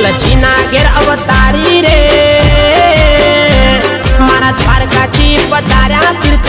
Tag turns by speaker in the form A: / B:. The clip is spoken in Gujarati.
A: तुलसीना घेर अवतारी रे मारा द्वारका की पधार्या तीर्थ